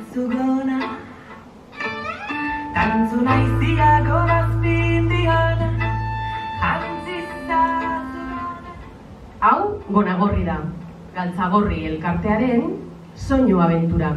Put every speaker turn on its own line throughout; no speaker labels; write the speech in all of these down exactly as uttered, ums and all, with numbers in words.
zugona Tantzu naizia gorazpindiana Jantzizta zugona.
Hau, Gonagorri da, Galtzagorri elkartearen soinu abentura.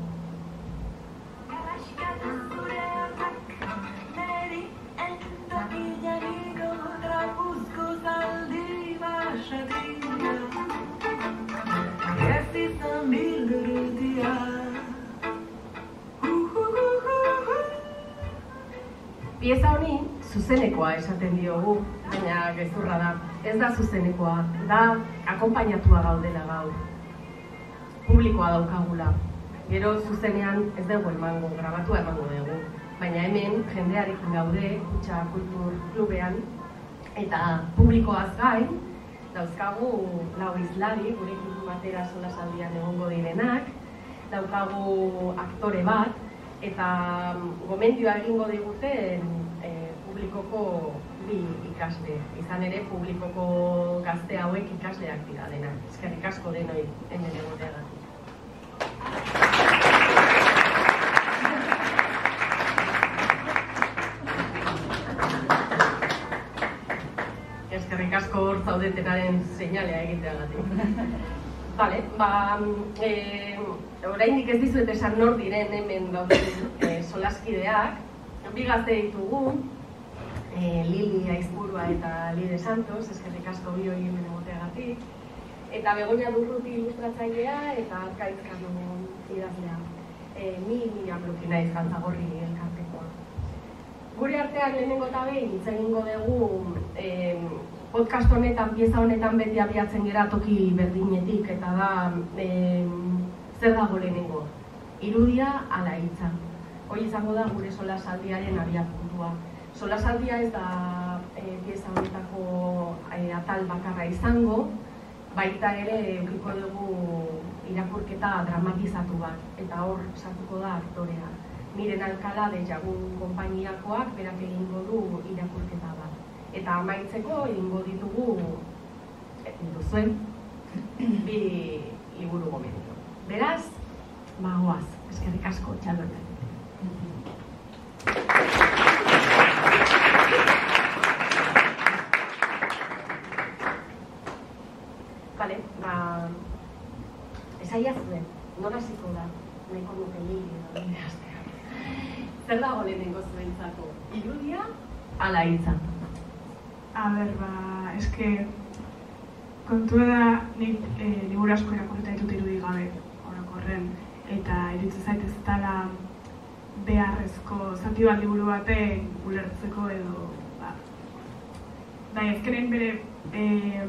Pieza honi zuzenekoa esaten diogu, baina gezurra da. Ez da zuzenekoa, da akonpainatua gaudela gaur. Publikoa daukagula. Gero zuzenean ez dugu emango, grabatua emango dugu. Baina hemen jendearekin gaude, Kutxa Kultur Klubean, eta publikoaz gain, dauzkagu lau hizlari, gurekin batera solasaldian egongo direnak, daukagu aktore bat, eta gomendioa egingo diguten e, publikoko bi ikasle. Izan ere, publikoko gazte hauek ikasleak dira dena. Eskerrik asko denoi hemen egoteagatik. Eskerrik asko hor zaudetenaren seinalea egiteagatik. Vale, ba, e, oraindik ez dizuet esan nor diren hemen dauden e, solaskideak. Bi gazte ditugu, e, Lili Aizpurua eta Lide Santos, eskerrik asko bi hori hemen egoteagatik. Eta Begoña Durruti ilustratzailea eta Arkaitz Kanon idazlea. E, ni Miriam Luki naiz Galtzagorri elkartekoa. Gure artean lehenengo eta behin hitz egingo dugu e, podcast honetan, pieza honetan beti abiatzen gera toki berdinetik, eta da e, zer dago lehenengo? Irudia ala hitza. Hori izango da gure solasaldiaren abiapuntua. Solasaldia ez da e, pieza honetako e, atal bakarra izango, baita ere edukiko dugu irakurketa dramatizatu bat, eta hor sartuko da aktorea. Miren Alcalá de Jagun konpainiakoak berak egingo du irakurketa bat. Eta amaitzeko egingo ditugu dituzuen bi liburu gomendio. Beraz, bagoaz, eskerrik asko, txaldoen. Bale, ba, esaia zuen, nola hasiko da, nahiko nuke niri edo nire astea. Zer dago lehenengo zuentzako, irudia ala hitza?
A ber, ba, eske kontua da nik e, liburu asko irakurrita ditut irudi gabe orokorren, eta iruditzen zait ez dela beharrezko zati bat liburu baten ulertzeko edo ba, bai, ezkenen bere e,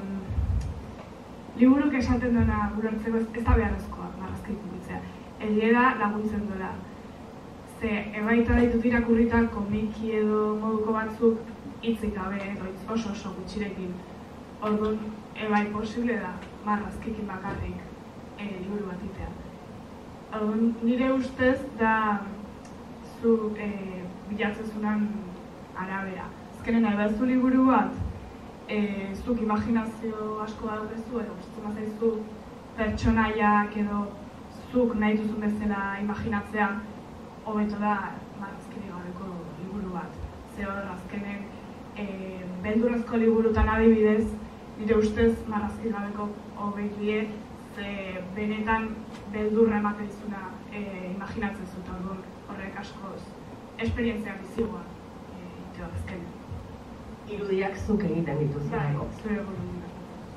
liburuk esaten duena ulertzeko ez, ez da beharrezkoa marrazki ikutzea. Egia da laguntzen duela. Ze ebaita ditut irakurrita komiki edo moduko batzuk hitzik gabe edo oso oso gutxirekin. Orduan, ebai posible da marrazkikin bakarrik e, liburu bat itea. Orduan, nire ustez da zu e, bilatzezunan arabera. Ezkenen nahi behar zu liburu bat, e, zuk imaginazio asko daukezu edo gustatzen zaizu pertsonaiak edo zuk nahi duzun bezala imaginatzea, hobeto da marrazkirik gabeko liburu bat. Ze hor azkenen e, beldurrezko liburutan adibidez, nire ustez marrazkirik gabeko hobetie, ze benetan beldurra ematen dizuna e, imaginatzen zut, orduan horrek askoz esperientzia bizigua e, ito azkenen.
Irudiak zuk egiten dituzuneko.
Bai, zure burundura.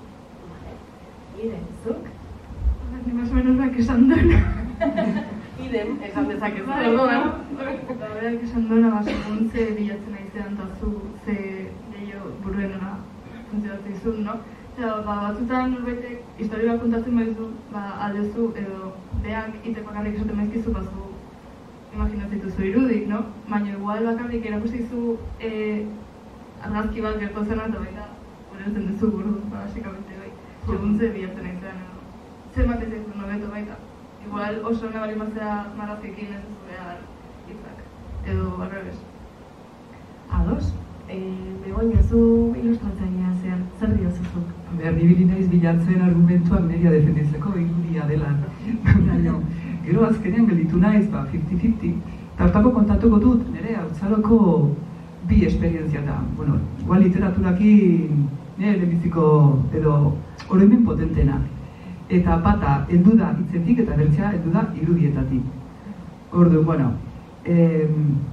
Ide, zuk?
Ni más o menos beak esan duen.
Idem, esan dezakezu.
Bai, ba, berak esan duena, ba, segun ze bilatzen aizean eta zu ze gehiago buruenera funtzionatzen izun, no? Eta, ba, batzutan norbaitek historia bat kontatzen badizu, ba, aldezu edo beak iteko bakarrik esaten maizkizu, ba, zu imaginatzen zu irudik, no? Baina igual bakarrik erakustizu e, argazki bat gertu zena eta baita ulertzen duzu buru, ba, basikamente bai. Segun ze bilatzen aizean, no? Zer maten zaizu nobeto baita. Igual oso nabari mazera marrazkekin ez duzu behar hitzak, edo arrebes.
Ados, e, Begoña, zu ilustratzailea zer, zer diozuzuk?
Behar dibili naiz bilatzen argumentuak media defenditzeko irudia dela. Baina, gero azkenean gelditu naiz, ba, fifty fifty, eta hortako kontatuko dut, nire haurtzaroko bi esperientzia da. Bueno, igual literaturakin nire lehenbiziko edo oroimen potentena. Eta bata, heldu da hitzetik eta bertzea heldu da irudietatik. Orduan, bueno, eh,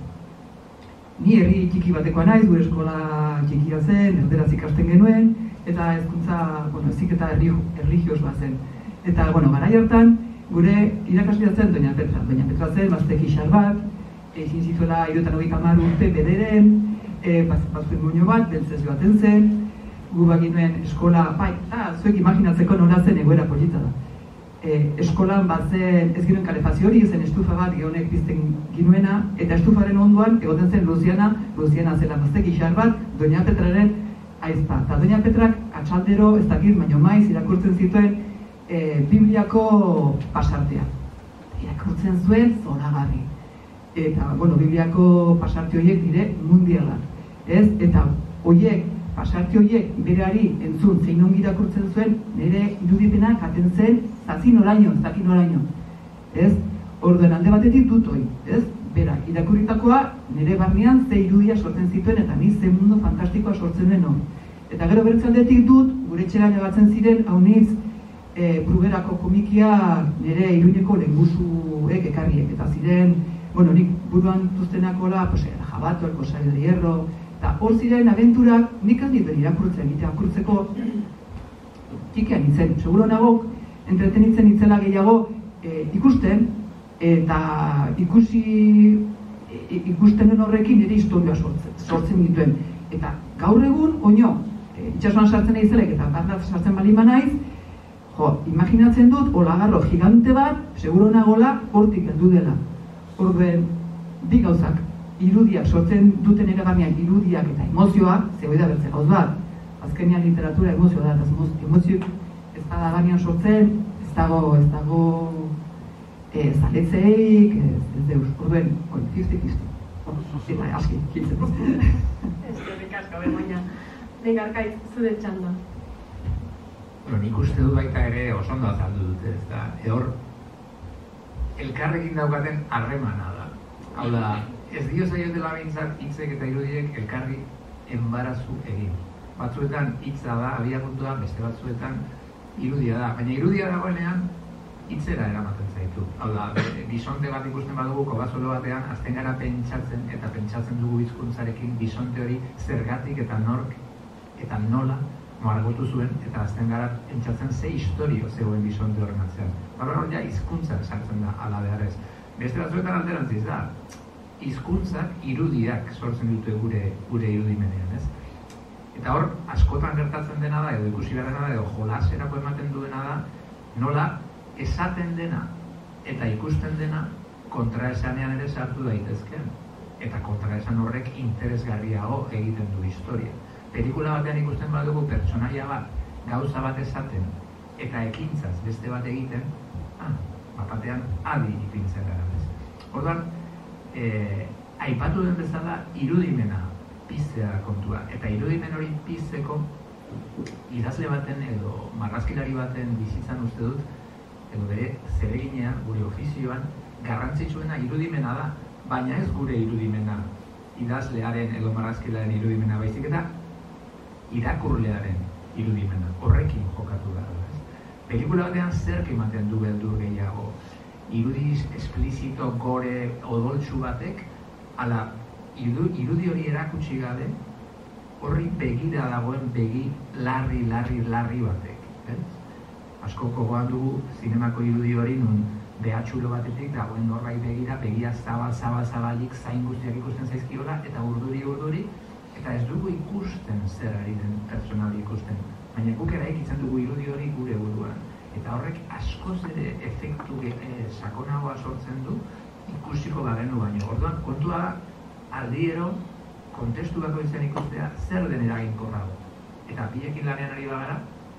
ni herri txiki batekoa naiz, gure eskola txikia zen, erderaz ikasten genuen, eta hezkuntza, bueno, heziketa erlijios bat zen. Eta, bueno, garai hartan, gure irakaslea zen Doña Petra. Doña Petra zen, bazte gixar bat, ezin zituela hirurogeita hogeita hamar urte bederen, e, bazuen moño bat, beltzez baten zen, gu baginuen eskola, bai, eta zuek imaginatzeko nola zen egoera polita da. E, eskolan bat zen, ez ginen kalefazio hori, zen estufa bat gehonek bizten ginuena, eta estufaren onduan egoten zen Luziana, Luziana zela bazte gixar bat, Doña Petraren aizpa. Eta Doña Petrak atxaldero, ez dakit, baino maiz, irakurtzen zituen e, Bibliako pasartea. Irakurtzen zuen zoragarri. Eta, bueno, Bibliako pasarte horiek dire mundialak. Ez? Eta horiek, pasarte horiek berari entzun zein ongi irakurtzen zuen, nire irudipenak aten zen zazi noraino, ez dakit noraino. Ez? Orduan alde batetik dut hori, ez? Bera, irakurritakoa nire barnean ze irudia sortzen zituen eta ni ze mundu fantastikoa sortzen den hori. Eta gero bertzaldetik dut, gure etxera llegatzen ziren, hauniz, e, Brugerako komikia nire Iruñeko lehengusuek ekarriek. Eta ziren, bueno, nik buruan tuztenakola, pues, Jabato, El Cosario de Hierro, eta hor ziren abenturak, nik handi beri irakurtzen, egitea irakurtzeko txikian itzen. Seguro nago, entretenitzen itzela gehiago e, ikusten, eta ikusi ikustenen horrekin nire historia sortzen, sortzen dituen. Eta gaur egun, oino, e, itxasuan sartzen nahi zelek eta barnat sartzen bali naiz, jo, imaginatzen dut, olagarro gigante bat, seguro nagola, hortik heldu dela. Orduen, bi gauzak, irudiak sortzen duten ere barnean, irudiak eta emozioak, zehoi da bertze gauz bat. Azkenean literatura emozioa da, eta emozioak ez da barnean sortzen, ez dago, ez dago, e, zaletzeik, ez, ez deus. Orduen, oi, fifty fifty. Eta aski, hiltzen.
Eskerrik asko, Begoña. Nik Arkaitz, zure txanda.
Bueno, nik uste dut baita ere oso ondo azaldu dute, ez da, ehor, elkarrekin daukaten harremana da. Hau da, ez dio zaiotela behintzat hitzek eta irudiek elkarri enbarazu egin. Batzuetan hitza da, abiapuntua, beste batzuetan irudia da. Baina irudia dagoenean, hitzera eramaten zaitu. Hau da, bisonte bat ikusten badugu, kobazolo batean, azten gara pentsatzen eta pentsatzen dugu hizkuntzarekin bisonte hori zergatik eta nork eta nola margotu zuen, eta azten gara pentsatzen ze historio zegoen bisonte horren atzean. Bara hor ja hizkuntzak sartzen da ala beharrez. Beste batzuetan alderantziz da, hizkuntzak irudiak sortzen ditu gure, gure irudimenean, ez? Eta hor, askotan gertatzen dena da, edo ikusi behar dena da, edo jolaserako ematen duena da, nola esaten dena eta ikusten dena kontraesanean ere sartu daitezken. Eta kontraesan horrek interesgarriago egiten du historia. Pelikula batean ikusten badugu pertsonaia bat, gauza bat esaten, eta ekintzaz beste bat egiten, ah, bapatean adi ipintzen gara bez. Orduan, eh, aipatu den bezala irudimena piztea kontua, eta irudimen hori pizteko idazle baten edo marrazkilari baten bizitzan uste dut, edo bere zereginean, gure ofizioan, garrantzitsuena irudimena da, baina ez gure irudimena, idazlearen edo marrazkilaren irudimena baizik eta irakurlearen irudimena, horrekin jokatu da. Pelikula batean zerk ematen du beldur gehiago, irudi esplizito, gore, odoltsu batek, ala irudi hori erakutsi gabe, horri begira dagoen begi larri, larri, larri batek. Asko gogoan dugu zinemako irudi hori nun behatxulo batetik dagoen norbait begira, begia zabal, zabal, zabalik zain guztiak ikusten zaizkiola, eta urduri, urduri, eta ez dugu ikusten zer ari den pertsonali ikusten. Baina guk eraikitzen dugu irudi hori gure buruan. Eta horrek askoz ere efektu e, sakonagoa sortzen du ikusiko bagenu baino. Orduan, kontua da, aldiero, kontestu bakoitzean ikustea zer den eraginkorrago. Eta biekin lanean ari bagara,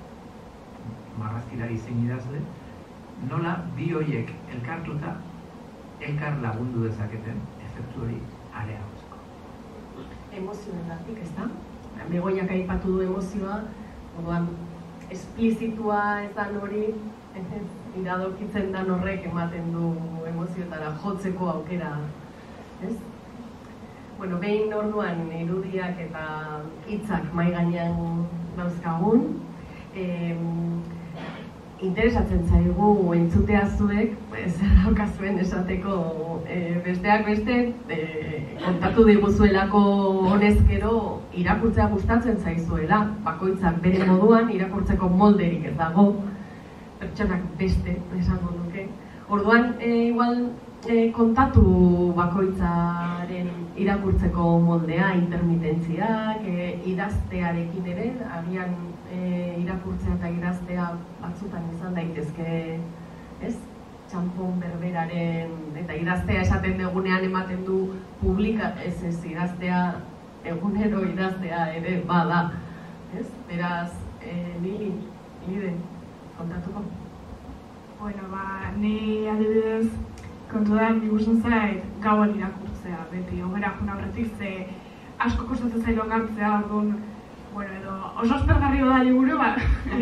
marrazkilari zein idazle, nola bi horiek elkartuta, elkar lagundu dezaketen efektu hori areagotzeko.
Emozioengatik, ez da? Begoñak aipatu du emozioa, orduan, esplizitua ez da hori, iradokitzen dan horrek ematen du emozioetara jotzeko aukera, ez? Bueno, behin orduan irudiak eta hitzak mahai gainean dauzkagun, eh, interesatzen zaigu entzutea zuek, zer daukazuen esateko e, besteak beste, e, kontatu diguzuelako honezkero irakurtzea gustatzen zaizuela, bakoitzak bere moduan irakurtzeko molderik ez dago, pertsonak beste, esango nuke. Orduan, e, igual e, kontatu bakoitzaren irakurtzeko moldea, intermitentziak, e, idaztearekin ere, agian e, irakurtzea eta idaztea batzutan izan daitezke, ez? Txanpon berberaren, eta idaztea esaten dugunean ematen du publika, ez ez idaztea, egunero idaztea ere bada, ez? Beraz, e, Lili, Lide, kontatuko?
Bueno, ba, ni adibidez, kontu da, ni gusten zait gauan irakurtzea, beti, hogera juna horretik, ze asko kostatzen zailo gartzea, orduan, bueno, edo oso aspergarri da liburu, ba,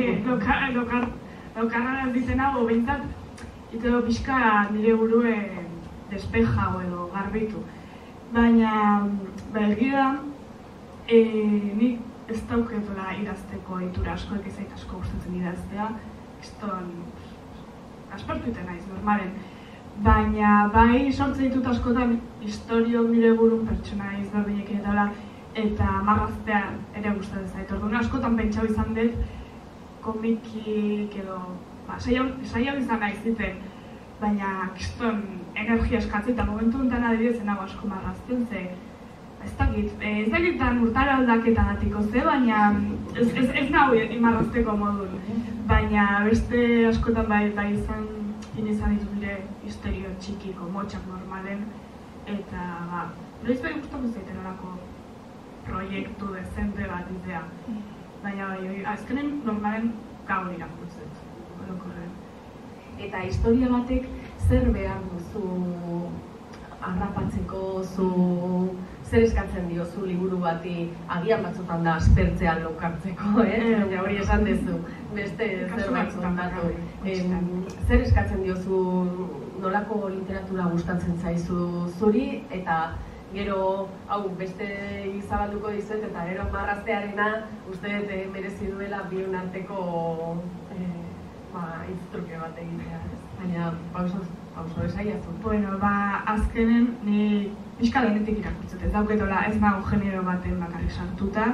lokarra ditzen hau, behintzat, ite edo pixka nire burue despeja edo garbitu. Baina, ba, egia, e, nik ez dauketola idazteko itura asko, ekizait asko gustatzen idaztea, kiston, aspertu iten naiz, normalen. Baina, bai, sortzen ditut askotan historiok nire burun pertsona izberdinekin edala, eta marraztean ere gustatzen zait. Orduan askotan pentsau izan dut komikik edo ba, saiau izan naiz ziten, baina kiston energia eskatzen eta momentu honetan adibidez nago asko marrazten ze ez dakit, ez dakitan urtara aldaketagatik ze, baina ez, ez, ez nahu marrazteko modun. Baina beste askotan bai, bai izan izan ditu nire histerio txikiko, motxak normalen, eta ba, noiz bai gustatu zaiten horako proiektu dezente bat idea. Baina bai, azkenen normalen gaur irakurtzen, orokorren.
Eta historia batek zer behar duzu harrapatzeko, zu zer eskatzen diozu liburu bati, agian batzutan da aspertzea lokartzeko, eh? Baina hori esan dezu, beste zerbait kontatu. Zer eskatzen diozu, nolako literatura gustatzen zaizu zuri, eta gero, hau, beste izabalduko dizuet, eta gero marraztearena, uste dut merezi duela bion arteko hitz-truke bat egitea, baina pauso esaiazu.
Bueno, ba, azkenen, ni pixka denetik irakurtzet, ez dauketola ez nago genero baten bakarrik sartuta.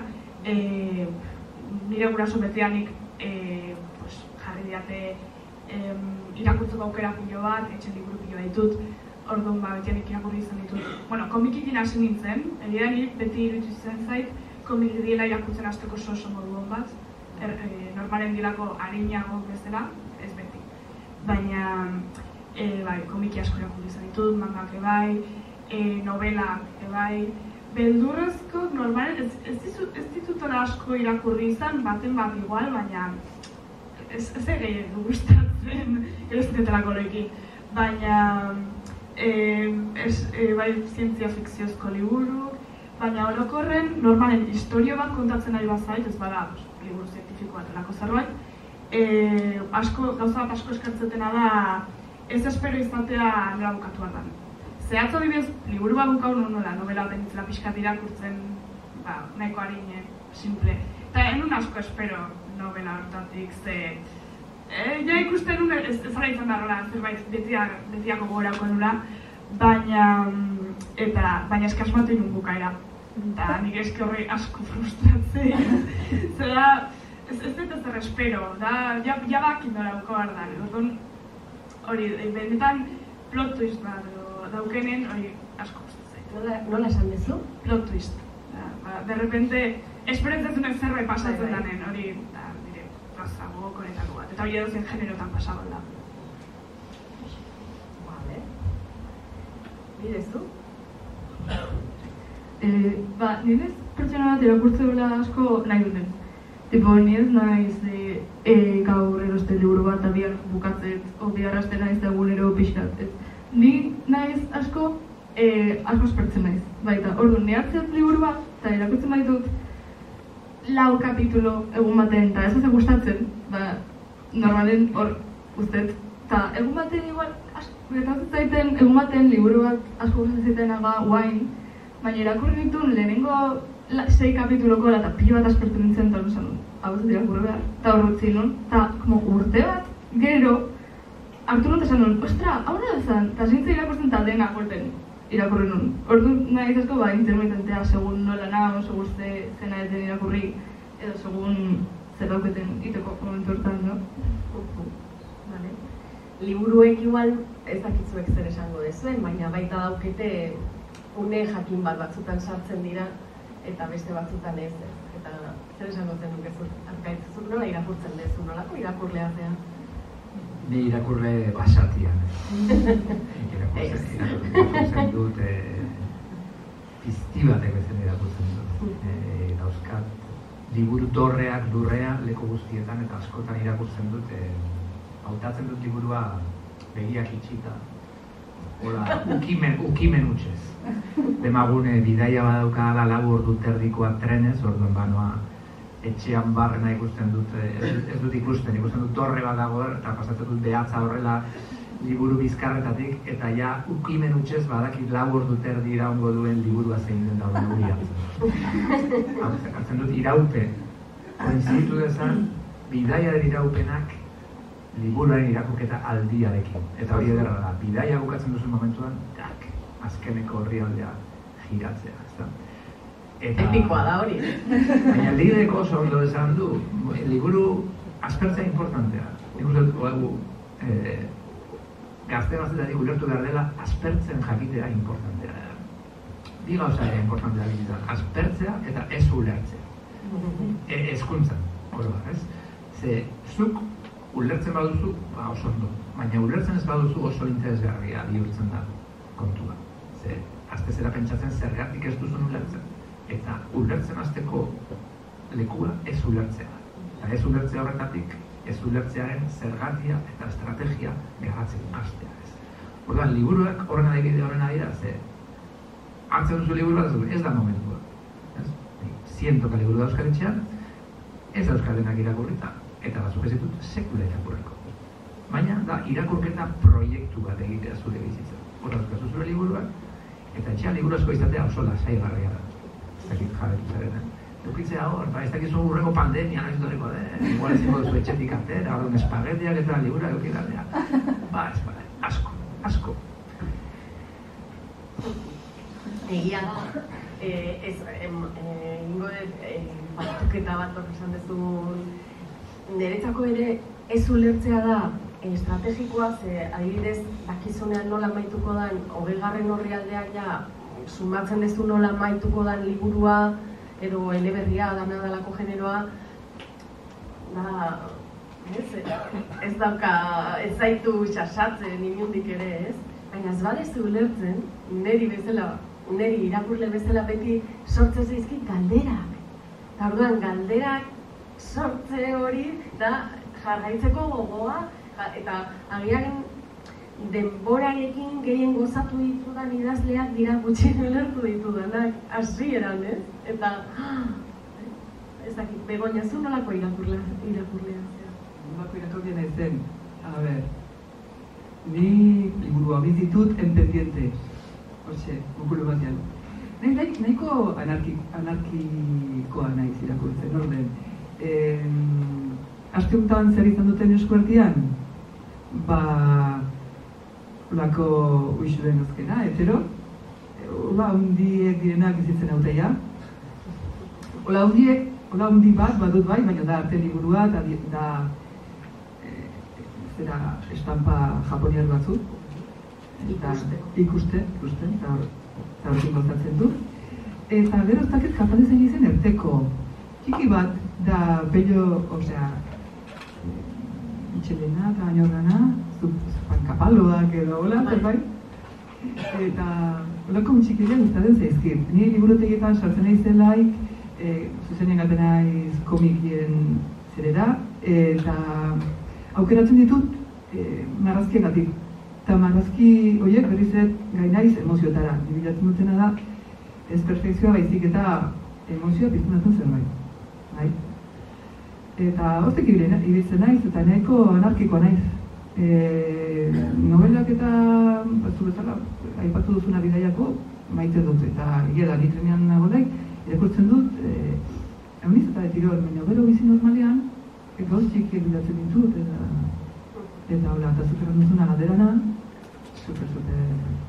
Nire guraso beteanik jarri diate irakurtzeko aukera pilo bat, etxen liburu pilo ditut, orduan ba, betianik irakurri izan ditut. Bueno, komikikin hasi nintzen, egia nire beti iruditu izan zait, komik diela irakurtzen hasteko oso moduan bat, normalen dilako harinago bezala, ez beti. Baina, bai, komiki asko irakurri izan ditut, mangak ebai, novelak ebai, beldurrezko normalen ez ditutola asko irakurri izan, baten bat igual, baina ez ere du gustatzen, ez ditetelako loekin. Baina, bai, zientzia fikziozko liburu, baina orokorren, normalen historio bat kontatzen ari bazait, ez bada, liburu zientifiko bat elako zerbait, gauza bat asko eskartzetena da, ez espero izatea nola bukatu bat da. Zehatzo dibidez, liburu bat bukau nola, novela bat enitzela pixkat irakurtzen, nahiko harine, simple. Eta enun asko espero novela hortatik, ze... Ja ikusten nuen, ez zara izan darrola, zerbait betiako gogorako nula, baina... eta, baina eskasmatu inun bukaera. Eta nik eski horri asko frustratzen. Zera, ez dut ez espero, da, ja bakin dola buko behar da. Orduan, hori, benetan plot twist bat daukenen, hori asko frustratzen.
Nola esan dezu?
Plot twist. De repente, esperentzatzen zerbait pasatzen danen, hori, dire, gauza gogokoretako bat. Eta hori edozen generotan pasagon da.
Vale. Bidezu?
Ba, nire pertsona bat irakurtze dela asko nahi duten. Tipo, ni ez naiz gaur eroste liburu bat abiar bukatzet, o bihar aste naiz da egunero pixkat. Ni naiz asko, asko espertzen naiz. Baita, orduan, ni hartzet liburu bat, eta irakurtzen baitut lau kapitulo egun baten, eta ez ez gustatzen, ba, normalen hor, ustez, Eta egun baten igual, gertatzen zaiten, egun baten liburu bat asko gustatzen zaitenaga guain, baina irakurri nituen lehenengo la, sei kapituloko eta pilo bat aspertu nintzen eta esan dut, hau ez irakurri behar, eta hor utzi nun, eta urte bat gero hartu nun esan nun, ostra, hau da zen, eta zintzen irakurtzen eta dena golpen irakurri nun. Ordu nahi izazko, ba, intermitentea, segun nola nago, segun ze, zena ez den irakurri, edo segun zer dauketen iteko momentu hortan, no?
Vale. Liburuek igual ez dakitzuek zer esango dezuen, baina baita daukete une jakin bat batzutan sartzen dira eta beste batzutan ez. Eta zer esango zen nukezut, arkaitzezuk nola irakurtzen dezu, nolako irakurlea zea?
Ni irakurle basatian. Irakurtzen dut, pizti batek bezen irakurtzen dut. Dauzkat, liburu dorreak, lurrean, leku guztietan eta askotan irakurtzen dut. Hautatzen dut liburua begiak itxita. Hola, ukimen, ukimen utxez. Demagune bidaia badauka da lau ordu terdikoa trenez, orduan banoa etxean barrena ikusten dut, ez, ez dut ikusten, ikusten dut torre bat dago eta pasatzen dut behatza horrela liburu bizkarretatik, eta ja ukimen utxez badakit lau ordu terdi iraungo duen liburua zein den dauden hori hartzen. Hartzen dut iraupe, koinzitu dezan, bidaiaren iraupenak liburuaren irakurketa aldiarekin. Eta hori ederra da, bidaia bukatzen duzu momentuan, tak, azkeneko horrialdea giratzea, ez da? Eta...
Epikoa da hori.
Baina lideko oso ondo esan du, liburu aspertzea importantea. Nik uste dugu, eh, gazte gaztetatik ulertu behar dela, aspertzen jakitea importantea da. Bi gauza ere importantea da, aspertzea eta ez ulertzea. E, ezkuntzan, hori da, ez? Ze, zuk ulertzen baduzu, ba oso ondo. Baina ulertzen ez baduzu oso interesgarria bihurtzen da kontua. Ze, azte zera pentsatzen zergatik ez duzun ulertzen. Eta ulertzen hasteko lekua ez ulertzea. Eta ez ulertzea horretatik, ez ulertzearen zergatia eta estrategia garatzen hastea ez. Orduan, liburuak horren adibide horren adira, ze hartzen duzu liburu bat ez da momentua. Zientoka liburu da euskaritxean, ez da euskarenak irakurrita, eta batzuk ez ditut sekula irakurriko. Baina da irakurketa proiektu bat egitea zure bizitza. Horra euskazu zure liburuak, eta etxean liburu asko izatea oso lasaigarria da. Ez dakit jabetu zareten. Eukitzea hor, ba, ez dakizu urreko pandemia nahiz doreko den, igual ez dugu etxetik atera, orduan espagetiak eta libura eukidatea. Ba, ez ba, asko, asko.
Egia da, ez, ingo batuketa bat esan dezun, niretzako ere ez ulertzea da estrategikoa, ze adibidez dakizunean nola maituko dan, hogeigarren orrialdeak ja sumatzen dezu nola maituko dan liburua edo eleberria, dana dalako generoa, da, ez, ez dauka, ez zaitu xasatzen inundik ere, ez? Baina ez badezu ulertzen, neri bezala, neri irakurle bezala beti sortzen zaizkit galderak. Eta orduan, galderak sortze hori da jarraitzeko gogoa, eta agian denborarekin gehien gozatu ditudan idazleak dira gutxien ulertu ditudanak, hasieran, ez? Eta, ez dakit, Begoña, zu nolako irakurlea zea?
Nolako irakurlea nahi zen, a ber, ni liburua bizitut en pendiente, hoxe, gukulu batean. Nahiko anarkikoa naiz irakurtzen, orden. Aste honetan zer izan duten eskuartian, ba, olako uixuren azkena, etero, ola hundiek direnak izitzen hauteia. Ola hundiek, ola hundi bat, badut bai, baina da arte liburua, da, da zera estampa japoniar batzuk.
Ikuste.
Ikuste, ikuste, eta horrekin gozatzen du. Eta gero ez dakit kapadezen izen erteko. Txiki bat, da bello, osea, Michelena eta Añorgana, zupan kapaloak edo hola, bai? Eta holako txikila gustatzen zaizkit. Ni liburutegietan sartzen naizelaik, zuzenean gaten naiz komikien zerera, eta aukeratzen ditut marrazkiagatik. Eta marrazki horiek berriz ere gai naiz emozioetara. Bilatzen dutena da, ez perfekzioa baizik eta emozioa piztunatzen zerbait. Bai? Eta hortek ibiltzen naiz, eta nahiko anarkikoa naiz. E, novelak eta batzu bezala, aipatu duzuna bidaiako, maite dut, eta egia da, nitrenean nagoelaik, irakurtzen dut, e, euniz eta de Tirol, baina gero bizi normalean, gauz txikiek bidatzen ditut, eta, eta hola, eta zuzeran duzuna galderana, super, super,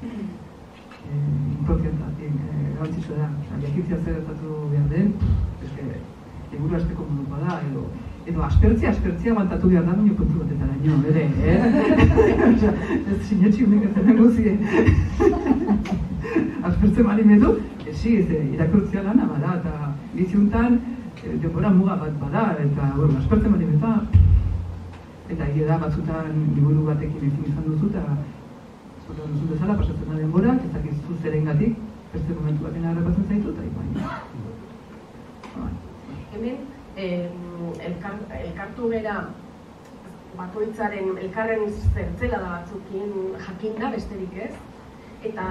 eh, importantatik, eh, gabantzitzu da, oza, jakitzia zer gertatu behar den, eske, eguru azteko moduko da, edo, edo aspertzia, aspertzia bantatu behar da, baina kontu batetara nio, ere, eh? Oza, ez sinetxi unik ez denen guzien. Aspertzen bali medu, ezi, ez irakurtzia lana bada, eta biziuntan, e, denbora muga bat bada, eta, bueno, aspertzen bali medu, eta egia da, batzutan liburu batekin ezin izan duzu, eta zotan duzu bezala, pasatzen da denbora, ez dakizu zerengatik, beste momentu baten harrapatzen zaitu, eta ipain.
Hemen, eh, elkar, elkartu gera bakoitzaren elkarren zertzela da batzukin jakinda besterik ez, eta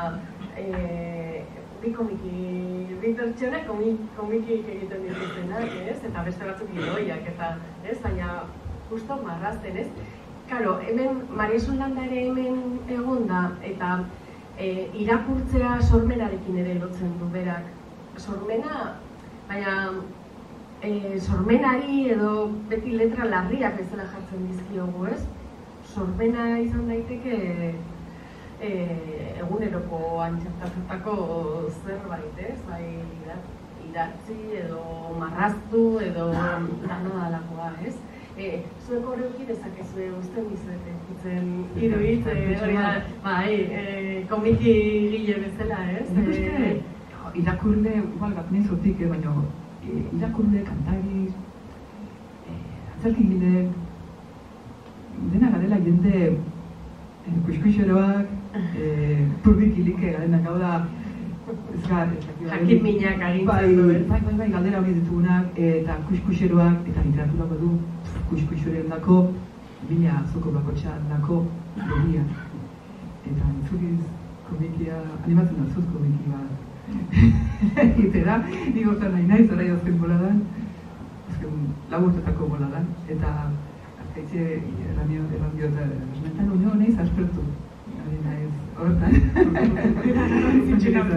eh, bi komiki, bi pertsona komikik egiten dituztenak, ez? Eta beste batzuk gidoiak, eta ez, baina justo marrazten, ez? Karo, hemen Mariasun Landa ere hemen egon da, eta e, irakurtzea sormenarekin ere lotzen du berak. Sormena, baina e, sormenari edo beti letra larriak bezala jartzen dizkiogu, ez? Sormena izan daiteke e, eguneroko antxertatutako zerbait, ez? Bai, idatzi edo marraztu edo dana dalakoa, ez? Eh, zuek horrekin ezakezue usten dizuet egitzen iruit, hori da, bai, eh, komiki gile bezala, ez?
Eh, irakurle, igual bat nizotik, baina irakurle, kantari, eh, antzerkigile, dena garela jende eh, kuxkuxeroak, eh, purbikilike garenak, hau da, ez gar,
jakin minak agintzen du,
bai, bai, bai, galdera hori ditugunak, eta kuxkuxeroak, eta literatura badu, kuxkuxoren dako, bila zoko bakotxan dako, begia. Eta entzuriz komikia, animatzen da zuz komiki bat. Egitera, nik hortan nahi naiz, orai azken boladan, azken laburtetako boladan, eta azkaitze erranio, erranio eta esmentan unio nahiz aspertu. Ari naiz, hortan.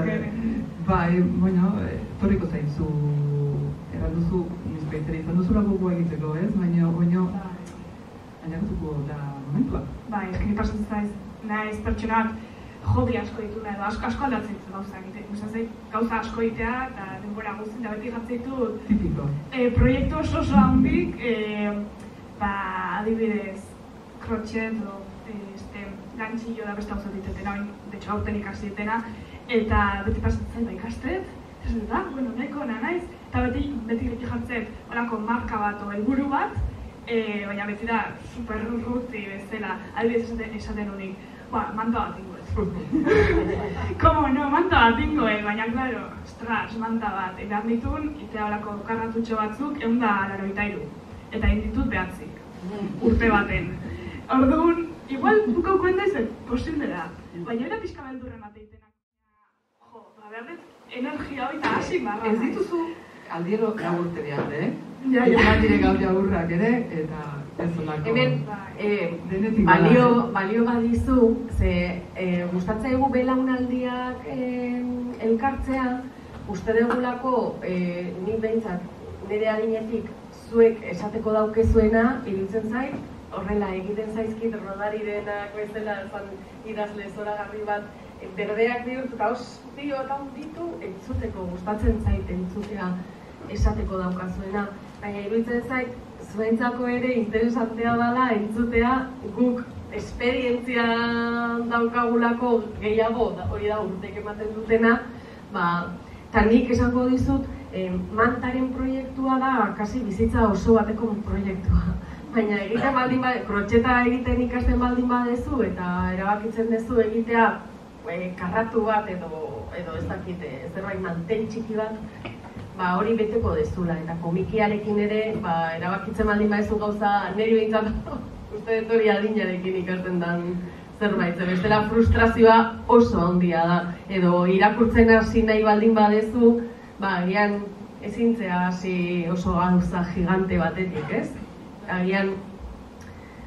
Bai, bueno, torriko zaitzu, erran duzu, nizpeitera izan duzula gogoa egiteko, ez? Baina, baina, baina gatuko da momentua.
Bai, eskeni pasatzen zaiz, naiz pertsonak hobi asko dituna edo asko asko aldatzen zu gauza egite. Gustatzen zait gauza asko egitea eta denbora guztien da beti jartzen ditut.
Tipiko.
Eh, proiektu oso oso handik, eh, ba, adibidez, krotxet edo eh, este, gantxillo da beste gauza ditetena, de hecho, aurten ikasi ditena, eta beti pasatzen zait, ba, ikastet, ez da, bueno, nahiko ona naiz, eta beti, beti beti jartzen horako marka bat o helburu bat, e, baina beti da super ruti bezala, adibidez esaten, esaten unik, ba, manta bat ingo ez. Como no, manta bat ingo ez, baina, claro, ostras, manta bat, behar ditun, itea horako karratutxo batzuk, egun da laroita iru, eta inditut behatzik, urte baten. Orduan, igual buko kuenta izan, posible da, baina era pixka beldurren bat egitenak. Jo, ba, behar dut, energia hori eta hasi barra.
Ez dituzu aldiero jagurte behar, eh?
Ja, ja.
Eman dire gau jagurrak ere, eta ez olako...
Hemen, eh,
Denetik
balio,
bada, eh?
balio badizu, ze eh, gustatzaigu belaunaldiak eh, elkartzea, uste dugulako, eh, nik behintzat nire adinetik zuek esateko daukezuena, iruditzen zait, horrela egiten zaizkit rodarirenak bezala, zan idazle zoragarri bat, berdeak bihurtu eta ostio eta ditu entzuteko, gustatzen zait entzutea esateko daukazuena. Baina iruditzen zait, zuentzako ere interesantea dela entzutea guk esperientzia daukagulako gehiago, hori da urtek ematen dutena, ba, eta nik esango dizut, eh, mantaren proiektua da, kasi bizitza oso bateko proiektua. Baina egiten baldin bade, krotxeta egiten ikasten baldin badezu eta erabakitzen dezu egitea e, karratu bat edo, edo ez dakit, zerbait manten txiki bat, ba hori beteko dezula eta komikiarekin ere, ba erabakitzen baldin badezu gauza niri behintzat, uste dut hori adinarekin ikasten den zerbait, ze bestela frustrazioa oso handia da, edo irakurtzen hasi nahi baldin badezu, ba agian ezintzea hasi oso gauza gigante batetik, ez? Agian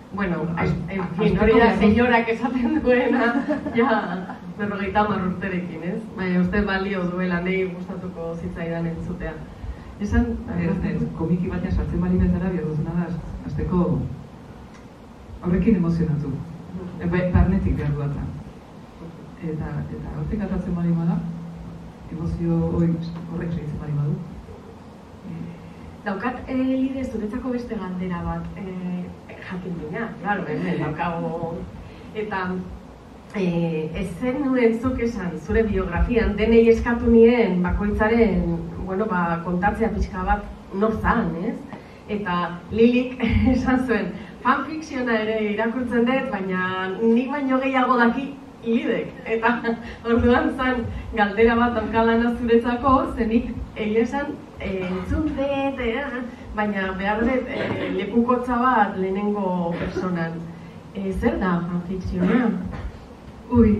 Bueno,
Az-
en
az-
fin,
azteko
hori da
berroz-
senyorak esaten duena, ja, berrogeita hamar urterekin, ez? Baina uste balio duela, nahi gustatuko zitzaidan entzutea. Esan,
Ez, ez, komiki batean sartzen bali bezala, behar duzuna da, azteko horrekin emozionatu. Ba- Barnetik behar duatza. Eta, eta hortik atatzen bali bada, emozio hori horrek segitzen bali badu.
daukat eh, Lide zuretzako beste galdera bat, eh, jakin dina, claro, hemen daukago. Eta eh, ez zen nuen zuk esan, zure biografian, denei eskatu nien bakoitzaren, bueno, ba, kontatzea pixka bat nor zan, ez? Eta Lilik esan zuen, fanfikziona ere irakurtzen dut, baina nik baino gehiago daki Lidek. Eta orduan zan galdera bat daukalana zuretzako, zenik egia esan entzun dut, eh, baina behar dut eh, lekukotza bat lehenengo personan. Eh, zer da fanfikziona?
Ui.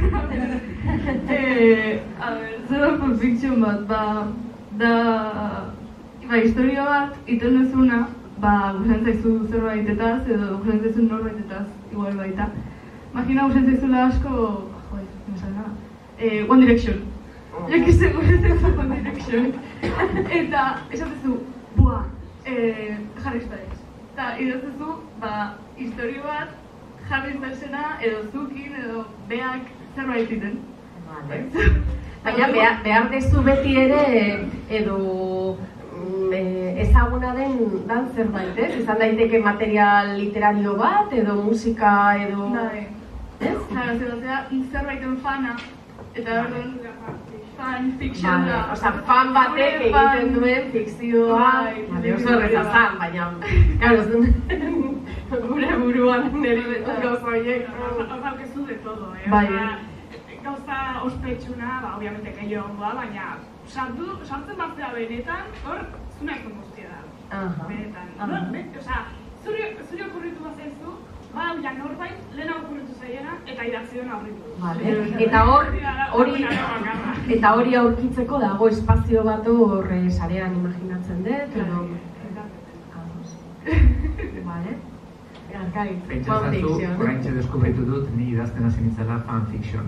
eh, a ber, zer da fanfiction bat, ba, da, ba, historia bat, iten duzuna, ba, gustatzen zaizu zerbaitetaz, edo gustatzen zaizu norbaitetaz, igual baita. Imagina gustatzen zaizula asko, joder, no me sale nada. Eh, One Direction. Jo que se gustatzen zaizu One Direction. Eta, esatezu, buah, eh, Harry Styles. Eta, idaztezu, ba, historia bat, Harry Stylesena, edo zukin, edo beak zerbait iten.
Vale. Baina behar, behar dezu beti ere, edo mm, eh, ezaguna den dan zerbait, ez? Izan daiteke material literario bat, edo musika, edo...
Bai.
Ez?
Claro, zera, zerbaiten fana, eta orduan fan fiction
Vale,
da.
osea, fan batek
Gure
egiten
fan-
duen fikzioa,
Bai,
vale, oso erreza zan, baina, claro, zen, gure buruan nire gauza horiek.
Hor daukezu de todo, eh?
Bai.
Osea, gauza ospetsuna, ba, obviamente gehiago ongoa, baina sartu, sartzen batzea benetan, hor, zuna ikon guztia da.
Aha.
Benetan.
Aha.
No, be, osea, zure, zure okurritu bat zaizu, ba, ja norbait, lehena okurritu zaiena, eta idatzi duen aurritu.
Vale. Eta hor, hori, eta hori aurkitzeko dago espazio bat hor eh, sarean imaginatzen dut, edo... Ados. Vale. Garkai,
Pentsatzu,
fanfiction.
oraintxe deskubritu dut, ni idazten hasi nintzela fanfiction.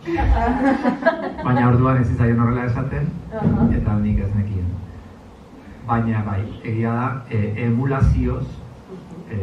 Baina orduan ez izaion horrela esaten,
Aha.
eta nik ez nekien. Baina bai, egia da, e, emulazioz, e,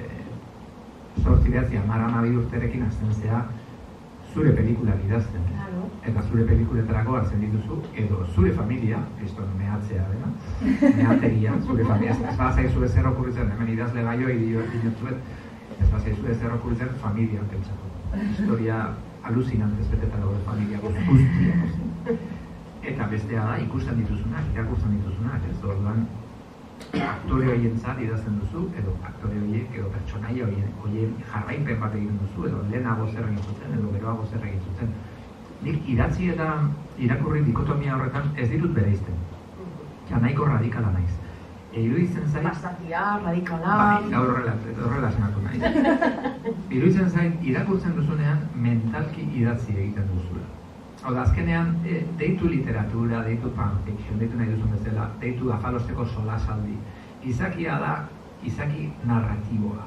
zortzi behatzi, amara amabi urterekin hasten zea zure pelikulak idazten.
Claro.
Eta zure pelikuletarako hartzen dituzu, edo zure familia, kriston mehatzea dena, mehategia, zure familia, ez bazaizu ezer okurritzen, hemen idazle gaio, idio dinotzuet, ez bazaizu ezer okurritzen familia pentsatu. Historia alucinantez beteta daude familia guztia. Eta bestea da, ikusten dituzunak, irakurtzen dituzunak, ez orduan, aktore horientzat idazten duzu, edo aktore horiek, edo pertsonaia horien, horien jarraipen bat egiten duzu, edo lehenago zer egin zuten, edo geroago zer egin zuten. Nik idatzi eta irakurri dikotomia horretan ez ditut bereizten. Ja, nahiko radikala naiz. E, iruditzen zait...
Basatia, radikala...
Bai, gaur horrela, horrela zenatu naiz. Iruditzen zait, irakurtzen duzunean mentalki idatzi egiten duzula. Hau da, azkenean, e, deitu literatura, deitu fanfiction, deitu nahi duzun bezala, deitu afalosteko solasaldi. Izakia da, izaki narratiboa.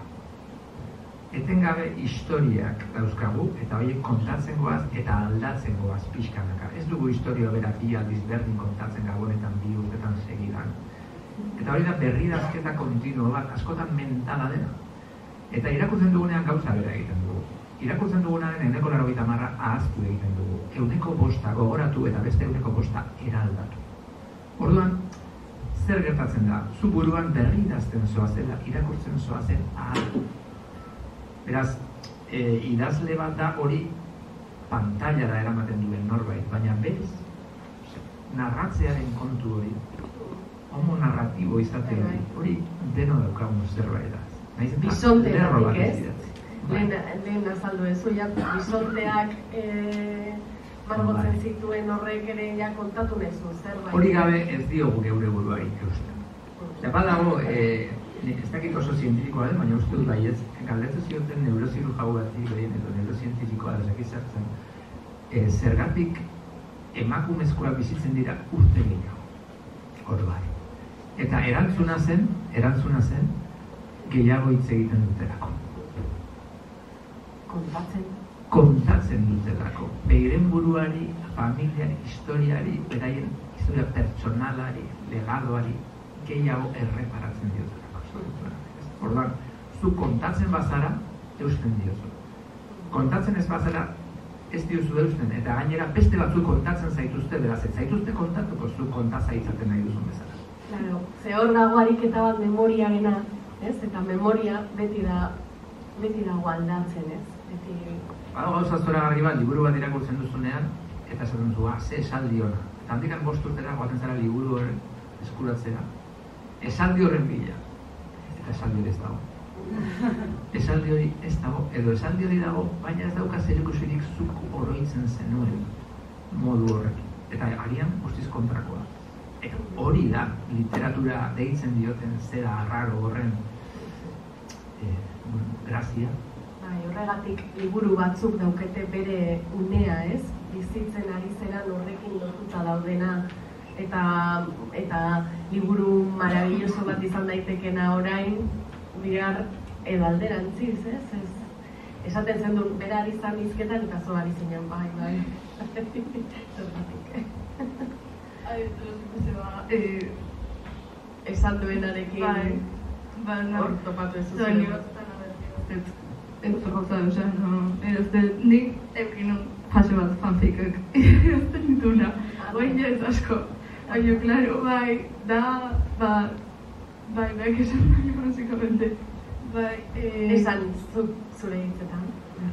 Etengabe historiak dauzkagu, eta horiek kontatzen goaz eta aldatzen goaz pixkanaka. Ez dugu historia berak bi aldiz berdin kontatzen gabonetan bi urtetan segidan. Eta hori da berridazketa kontinuo bat, askotan mentala dena. Eta irakurtzen dugunean gauza bera egiten dugu. Irakurtzen dugunaren ehuneko laurogeita hamar ahaztu egiten dugu. Ehuneko bosta gogoratu eta beste ehuneko bosta eraldatu. Orduan, zer gertatzen da? Zu buruan berridazten zoazela, irakurtzen zoazen ahaztu. Beraz, e, idazle bat da hori pantailara eramaten duen norbait, baina berez, narratzearen kontu hori, homo narratibo izate hori, hori deno daukagun zerbait da.
Bisonteatik, ez? Lehen, lehen azaldu ez, ja, bisonteak eh, margotzen zituen horrek ere ja kontatu nezu, zerbait.
Hori gabe ez diogu geure buruari eusten. Eta badago, e, ez dakit oso zientifikoa den, baina uste dut baiez, galdetu zioten neurozirurgiau batik behin edo neurozientifikoa desakizartzen, e, zergatik emakumezkoak bizitzen dira urte gehiago. Hor bai. Eta erantzuna zen, erantzuna zen, gehiago hitz egiten dutelako.
kontatzen.
Kontatzen dutelako. Beiren buruari, familiari, historiari, beraien historia pertsonalari, legadoari, gehiago erreparatzen diotelako. Orduan, zu kontatzen bazara, eusten diozu. Kontatzen ez bazara, ez diozu eusten, eta gainera beste batzuk kontatzen zaituzte, beraz, ez zaituzte kontatuko zu kontazza izaten nahi duzun bezala.
Claro, ze hor dago ariketa bat memoriarena, ez? Eta memoria beti da, beti dago aldatzen, ez? Beti...
Badago gauza zoragarri bat, liburu bat irakurtzen duzunean, eta esaten duzu, ah, ze esaldi ona. Eta handikan bost urtera joaten zara liburu horren eskuratzera. Esaldi horren bila. Eta esaldi hori ez dago. Esaldi hori ez dago, edo esaldi hori dago, baina ez dauka zerikusirik zuk oroitzen zenuen modu horrekin. Eta agian guztiz kontrakoa. Eta hori da, literatura deitzen dioten zera arraro horren eh, grazia.
Bai, horregatik liburu batzuk daukete bere unea, ez? Bizitzen ari zeran horrekin lotuta daudena. Eta, eta liburu maravilloso bat izan daitekena orain, bihar edo alderantziz, ez? ez? Esaten zen du, bera ari zan izketan eta zo ari zinen, bai, bai. Zergatik. Esan duenarekin hor topatu ez zuzen.
Ez gauza, osea, no, ez dut, nik eukin fase bat fanfikak erazten dituna, oin ez asko. Baina, klaro, bai, da, ba, bai, bai, esan nahi, básicamente, bai, eh...
Esan zure hitzetan.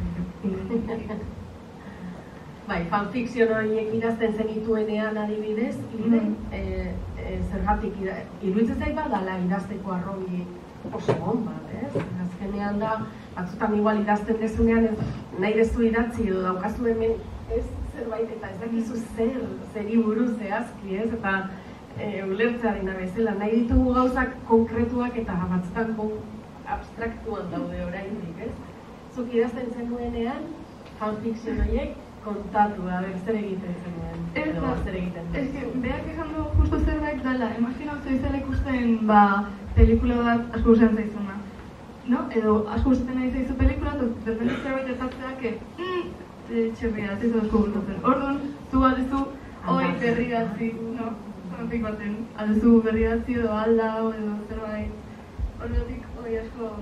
Bai, fanfikzio horiek idazten zenituenean adibidez, ire, eh, eh, zergatik iruditzen zait badala idazteko arrobi oso on bat, ez? Azkenean da, batzutan igual idazten dezunean ez, nahi dezu idatzi edo daukazu hemen ez zerbait eta ez dakizu zer, zeri buruz zehazki, ez? Eta e, ulertzearen bezala, nahi ditugu gauzak konkretuak eta batzutan abstraktuan daude oraindik, ez? Zuk idazten zenuenean, fanfikzio horiek kontatu, a ber, zer egiten zenuen, edo zer egiten zenuen.
Ez que, behar esan du justo zerbait dela, imaginatzu izela ikusten, ba, pelikula bat asko gustatzen zaizuna. No? Edo asko gustatzen nahi zaizu pelikula, eta derbende zerbait ezatzea, que, mm, txerria, ez asko gustatzen. Orduan, zu aldezu, oi berri datzi, no? Fanfik baten, aldezu berri datzi edo aldao, edo zerbait. Orduatik, oi asko,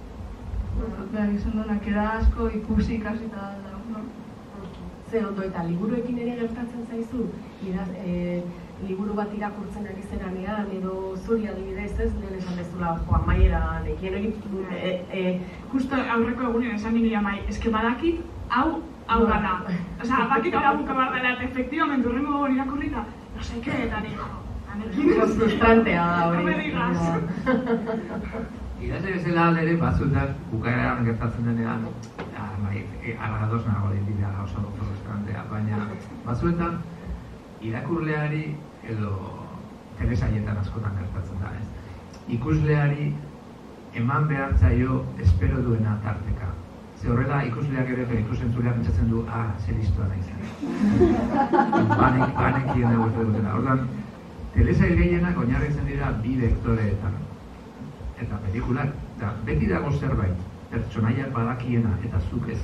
behar izan duenak, eda asko ikusi ikasi eta aldao, no?
Ze ondo eta liburuekin ere gertatzen zaizu, Idaz, e, liburu bat irakurtzen ari zeranean, edo zuri adibidez ez, lehen esan dezula, jo, amaiera nekien egin, e, e,
justo aurreko egunen esan nire amai, eske badakit, hau, hau gana. Osea, bakit hau bar dela, eta efectivamente horrengo gogon irakurrita, no sé qué, eta nire, anekin ez.
Frustrantea da hori.
No me digas.
Idazle bezala aldere, batzutan, bukaeran gertatzen denean, alagadoz nago dira oso frustrantea, baina batzuetan, irakurleari edo telesaietan askotan gertatzen da, ez? Ikusleari eman behar zaio espero duena tarteka. Ze horrela ikusleak ere eta ikusentzuleak pentsatzen du, ah, zer listoa nahi zen. Banek, banekien dago ez dutena. Orduan, telesail gehienak oinarritzen dira bi vektoreetan. Eta pelikulak, da, beti dago zerbait, pertsonaiak badakiena eta zuk ez.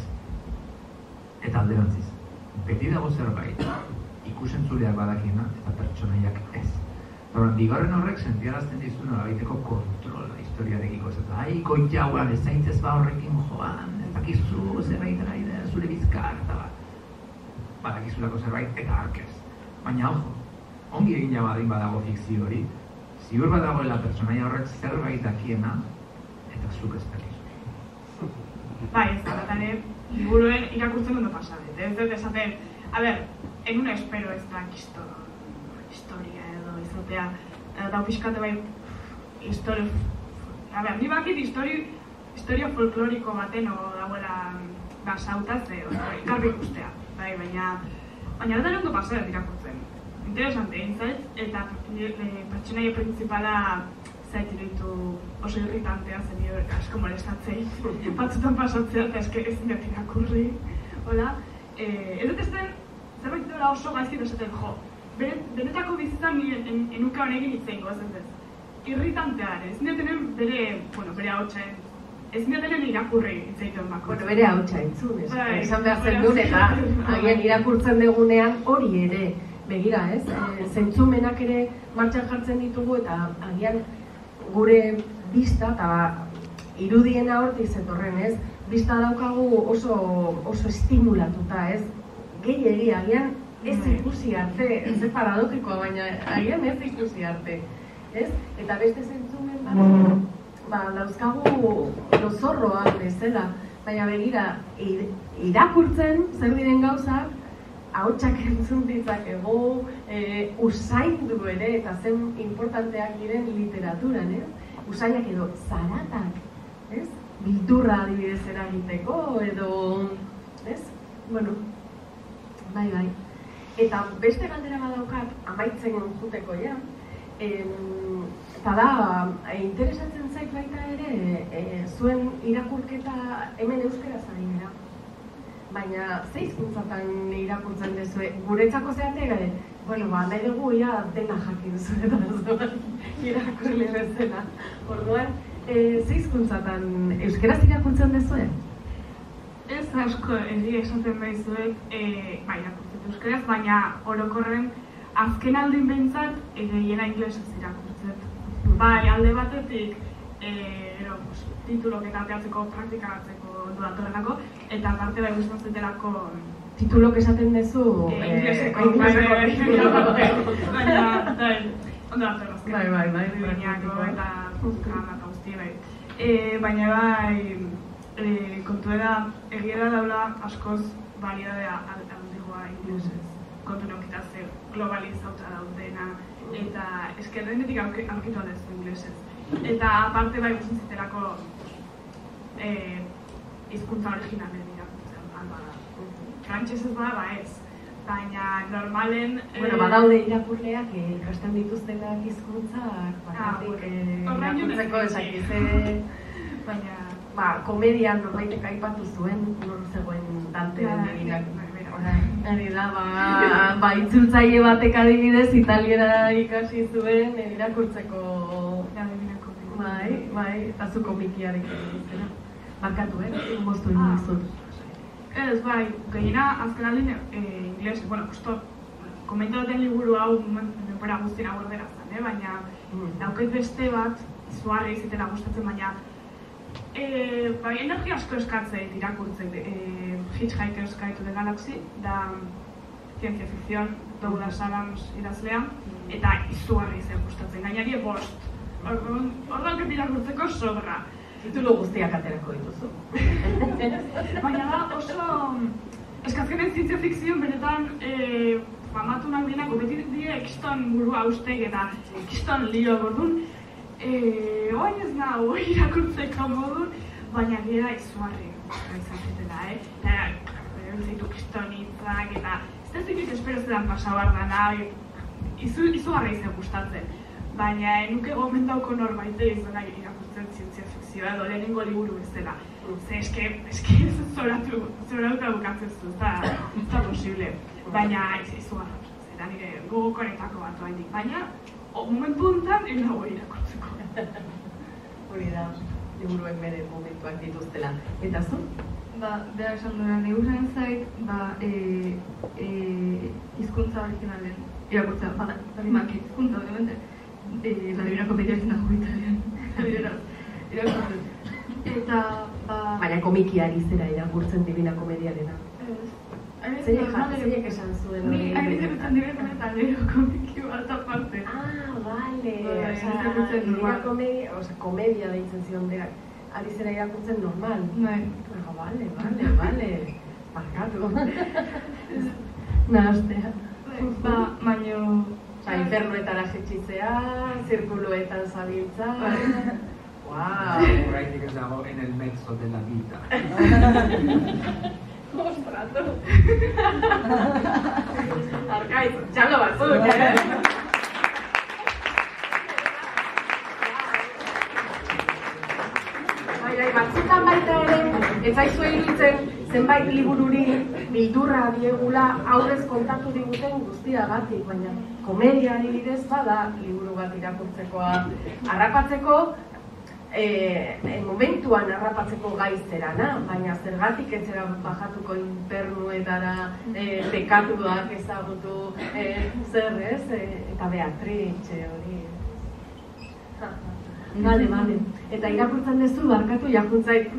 Eta alderantziz. Beti dago zerbait, ikusentzuleak badakiena eta pertsonaiak ez. Horren, bigarren horrek sentiarazten dizu nolabaiteko kontrola historiarekiko. Ez eta, ai, koitauan, ez zaintzez ba horrekin joan, ez dakizu zerbait nahi da, zure bizkar, eta bat. Badakizulako zerbait eta arkez. Baina, ojo, ongi egina badin badago fikzio hori, ziur badagoela pertsonaia horrek zerbait dakiena, eta zuk ez dakizu.
Bai, ez da, eta ere, liburuen irakurtzen ondo pasadet. Ez dut esaten, a ber, en una espero ez da historia edo izatea, eta pixkate bai, historia, a ber, ni bakit historia folkloriko baten o dagoela basautaz, ikarbi ikustea, bai, baina, baina ez da ondo pasadet irakurtzen. Interesante, intzait, eta pertsonaia principala zait iruditu oso irritantea zen nire asko molestatzei, batzutan pasatzea eta eske ez dut irakurri, hola. Ez dut ezten, zerbait dela oso gaizki esaten, jo, benetako bizitzan enuka honekin itzeingo, ez ez ez. Irritantea, ez dut bere, bueno, bere hautsen ez dioten irakurri hitz egiten bako.
Bueno, bere hautsa entzun, ez?
Bai.
Esan behar zen duen, eta agian irakurtzen dugunean hori ere, begira, ez? E, zentzumenak ere martxan jartzen ditugu, eta agian gure bista, eta irudiena hortik zetorren, ez? Bista daukagu oso, oso estimulatuta, ez? Gehiegi, agian ez ikusi arte, ez paradogikoa, baina agian ez ikusi arte, ez? Eta beste zentzumen bat, ba, dauzkagu lozorroak bezala, baina begira, irakurtzen zer diren gauzak, ahotsak entzun ditzakegu, e, usaindu ere, eta zen importanteak diren literaturan, ez? Usainak edo zaratak, ez? Bildurra adibidez eragiteko, edo, ez? Bueno, bai, bai. Eta beste galdera badaukat, amaitzen juteko ja, eta da, interesatzen zait baita ere, e, zuen irakurketa hemen euskaraz ari gara. Baina, ze hizkuntzatan irakurtzen duzue, guretzako zeate gare, bueno, ba, nahi dugu ia dena jakin zuetan irakurle bezala. Orduan, e, ze hizkuntzatan euskaraz irakurtzen duzue?
Ez asko, egia esaten behizuet, e, ba, irakurtzen euskaraz, baina orokorren azken aldin behintzat, gehiena inglesez irakurtzen. Bai, alde batetik, e, ero, pues, titulok eta ateatzeko, praktikaratzeko ondo datorrelako, eta parte bai gustatzen zaitelako
titulok esaten duzu
ingleseko, bai, bai, baina, bai, ondo datorrelako.
Bai, bai, bai,
bainako eta drama eta guzti, bai. Baina bai, kontu da, egia daula askoz variedadea aldigoa inglesez. Kontu neukita ze globalizauta daudena, eta eskerrenetik aurkitu aldezu inglesez. Eta aparte bai gustatzen zitelako hizkuntza originalen irakurtzen, alba da. Frantxezez bada, ba ez. Baina normalen...
Bueno, badaude irakurleak ikasten dituztenak hizkuntzak, bakatik irakurtzeko esakize... Baina, ba, komedian norbaitek aipatu zuen, nor zegoen Dantearen eginak. Hori da, ba, itzultzaile batek adibidez, italiera ikasi zuen irakurtzeko... Bai, bai, eta zu komikiarik egizena. Barkatu, eh? Moztu egin dizut.
Ez, bai, gehiena azken aldin ingles, bueno, justo, komentatzen liburu hau denbora guztira gordera zen, eh? Baina daukait beste bat, izugarri izitela gustatzen, baina bai, energia asko eskatzeit irakurtzen, Hitchhiker's Guide to the Galaxy, da ciencia ficción, Douglas Adams idazlea, eta izugarri zen gustatzen, gainari bost. Orduan irakurtzeko sobra.
Titulu guztiak aterako dituzu.
Baina da oso... Eskazkenen zientzia fikzioan benetan famatunak dienak beti die kiston burua usteg eta kiston lio gordun. Oain ez nahu irakurtzeko modun, baina gira izugarri izan zitela, eh? Eta berentzeitu kiston hitzak eta ez da zikit espero zelan pasauar dana, izugarri izan gustatzen. Baina nuke gomendauko norbaite izan irakurtzen zientzia fikzioa edo lehenengo liburu bezala. Ze eske, eske zoratu, zoratuta bukatzen zu, ez da posible. Baina izugarri, eta nire gogokoretako bat oainik. Baina, momentu honetan, enago irakurtzeko.
Hori da, liburuen bere momentuak dituztela. Eta zu?
Ba, behar esan duena, neguren zait, ba, hizkuntza originalen irakurtzea, bada, maki, hizkuntza, obviamente. La Divina Comedia ez nago italian, irakurtzen. Eta, ba...
Baina komikiari zera irakurtzen Divina Comediarena. Zeiek esan zuen hori?
Ni ari zerutzen direkten eta lero komiki bat aparte.
Ah, bale! Divina Comedia, oza, komedia deitzen zion deak. Ari zera irakurtzen normal.
Bai.
Ah, bale, bale, bale. Barkatu. Nahastea.
Ba, baino...
Osa, infernuetara jetxitzea, zirkuluetan zabiltza... Wow!
Horaitik ez dago en el mezzo de la vida.
Ostrato! Arkaiz, txalo batzuk, eh? Bai, bai, batzutan baita ere, ez zaizue iruditzen zenbait libururi bildurra diegula aurrez kontatu diguten guztiagatik, baina komedia adibidez bada liburu bat irakurtzekoa harrapatzeko, e, e, momentuan harrapatzeko gai zerana, baina zergatik etzera bajatuko infernuetara e, pekatuak ezagutu e, zer ez, e, eta Beatrice hori. Bale, bale. Eta irakurtzen duzu, barkatu jakuntzait.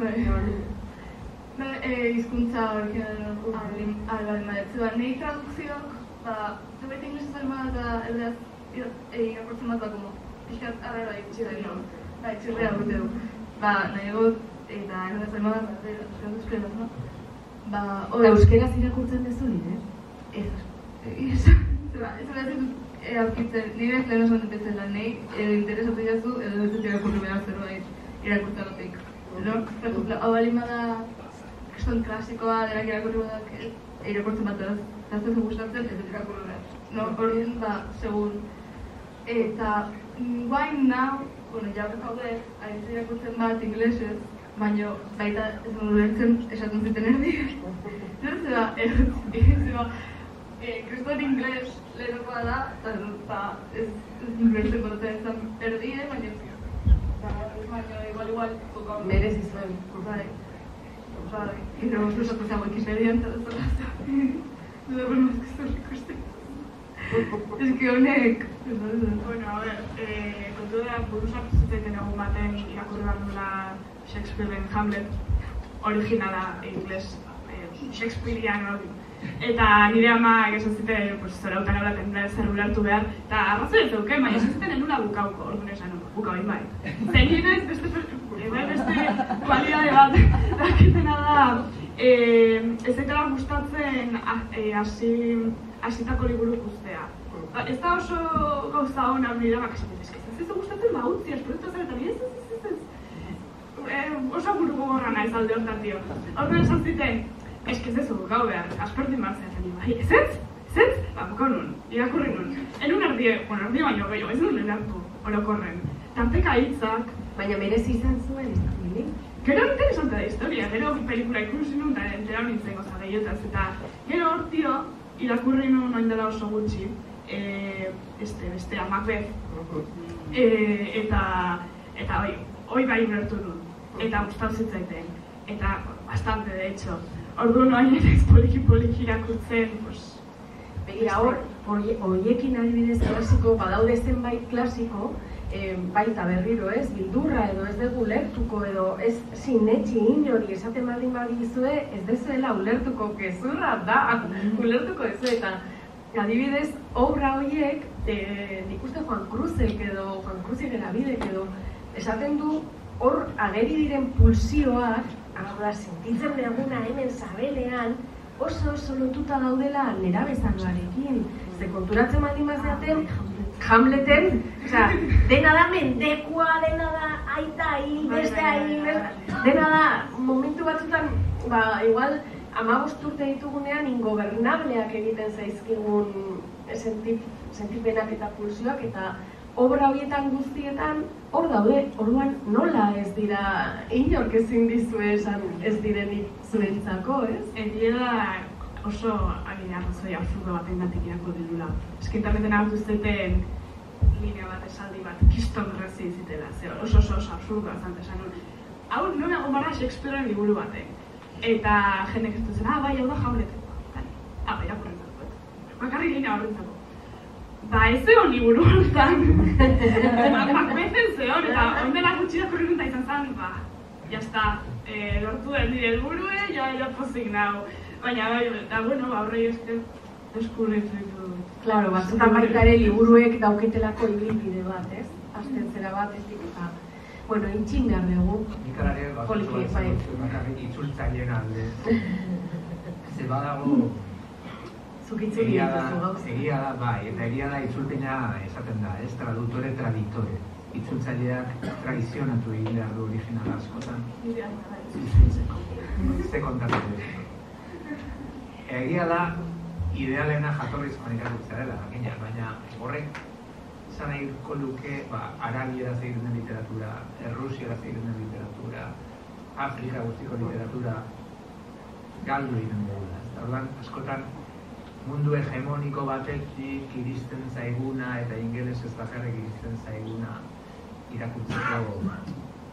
Ba, hizkuntza hori albalin badetzu, ba, nahi tradukzioak, ba, zerbait inglesez alma eta erdeaz irakurtzen bat bako, pixkat arrara ikusi da gero, ba, etxirrea gute du. Ba, nahi egot, eta erdeaz alma bat, euskal euskeraz, no? Ba,
Eta euskeraz irakurtzen duzu nire?
Ez, ez, zera, ez behar zitut aurkitzen, nire lehen osan depetzen lan, nahi, edo interesatu jazu, edo ez dut irakurri behar zerbait irakurtzen batek. No? Per ejemplo, hau balin bada kriston klasikoa denak irakurri badak irakurtzen bat ez, ez dut gustatzen, ez dut irakurri behar. No, horien, ba, segun. Eta, guain now, bueno, jarrek haude, haitz irakurtzen bat inglesez, baina baita ez dut ulertzen esaten zuten erdi. Zer zeba, ez zeba, kriston ingles lehenokoa da, eta ez ulertzen goratzen ezan erdi, baina baina igual igual tocaba
Merezi zuen.
Bai. Bai. Gero incluso pasaba Wikipedia en todo esto. No sabemos qué son ikusten. Es que honek.
Bueno, a ver, eh, kontu da, buruzak zuten egun baten irakurri behar duela Shakespearen Hamlet originala ingles, eh, Shakespearean hori. Eta nire ama egesan ziten, pues, zorautan hablaten da zer ulertu behar, eta arrazoi ez zeuken, baina esan ziten enula bukauko, orduan esan, bukau bai. Zenien ez beste, beste kualidade bat, daketena da, ez zekala gustatzen hasitako liburu guztea. Ez da oso gauza hona nire bak esan dizke, ez ez gustatzen ba utzi, esproitu zer eta ez ez ez ez oso buru gogorra naiz alde hortan dio. Orduan esan ziten, ez que ez ez gau behar, aspertin behar zen bai, ez ez? Ez ez? Ba, bukau nun, irakurri nun. Enun erdie, bueno, erdie baino gehiago, ez nun erartu, orokorren. Tanteka hitzak.
Baina merezi izan zuen, ez da zuen.
Gero interesante da historia, gero pelikula ikusi nun eta entera nintzen goza gehiotaz, eta gero hortio, irakurri nun oin dela oso gutxi, e, este, bestea, Macbeth, e, eta, eta oi, oi bai ulertu nun, eta gustau zitzaiten, eta bastante, de hecho. Orduan oain ere poliki-poliki irakurtzen, pues...
Begira, hor, horiekin adibidez klasiko, badaude zenbait klasiko, e, baita berriro ez, bildurra edo ez dugu ulertuko edo ez sinetxi inori esaten baldin badizue, ez dezuela ulertuko gezurra da, ulertuko ez eta adibidez, obra horiek, e, nik uste Juan Cruzek edo, Juan Cruzek erabidek edo, esaten du hor ageri diren pulsioak, hau sentitzen duguna hemen sabelean, oso oso lotuta daudela nerabezaroarekin. Ze konturatzen baldin bazeaten, Hamleten, osea, dena da mendekua, dena da aita hi, beste hi, dena da momentu batzutan, ba, igual, hamabost urte ditugunean ingobernableak egiten zaizkigun sentipenak eta pulsioak, eta obra horietan guztietan hor daude, orduan nola ez dira inork ezin dizue esan ez direnik zuentzako, ez?
Egia da oso agin arrazoi absurdo baten gatik irako dilula. Ez que interneten hartu zuten linea bat, esaldi bat, kiston rezi zitela, ze oso oso oso absurdo azante esan nun. Hau non egon bara Shakespearen liburu batek. Eta jendek ez duzen, ah, bai, hau da Hamletekoa. Ah, bai, irakurrentzako. Bakarrik linea horrentzako. Ba, ez zeon liburu horretan. Macbethen zeon, eta ondela gutxi irakurri nun da izan zen, ba, jazta, lortu den nire helburue, ja, ja pozik nau. Baina, bai, eta, bueno, aurrei esker eskurritzen du.
Claro, batzutan baita ere liburuek dauketelako ibilbide bat, ez? Astentzera bat, ez dikuta. Bueno, intxin behar dugu.
Nik arare,
Poliki, bai.
bakarrik itzultzaileen alde. Ze badago,
Zukitzen
egia da,
dituzu gauz.
egia da, bai, eta egia da itzulpena esaten da, ez? Traduktore, tradiktore. Itzultzaileak tradizionatu egin behar du original askotan. Ze kontatu du. Egia da, idealena jatorrizkoan irakurtzea dela, jakina, baina horrek izan nahiko luke, ba, Arabieraz egiten den literatura, Errusiaraz egiten den literatura, Afrika guztiko literatura galdu egiten dugula. Orduan, askotan mundu hegemoniko batetik iristen zaiguna eta ingelesez bakarrik iristen zaiguna irakurtzeko